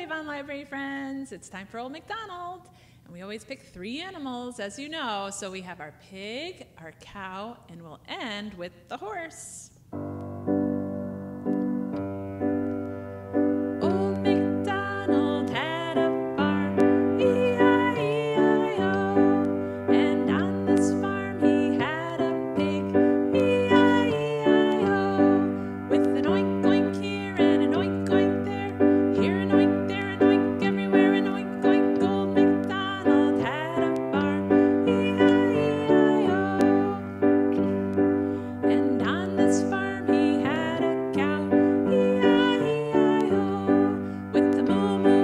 Avon Library friends. It's time for Old MacDonald. And we always pick 3 animals, as you know. So we have our pig, our cow, and we'll end with the horse. Old MacDonald had a farm, E-I-E-I-O. And on this farm he had a pig, E-I-E-I-O. With an oink oink here and an oink oink there, here an oink, there an oink, everywhere an oink oink. Old MacDonald had a farm, E-I-E-I-O. And on this farm he had a cow, E-I-E-I-O. With the moo moo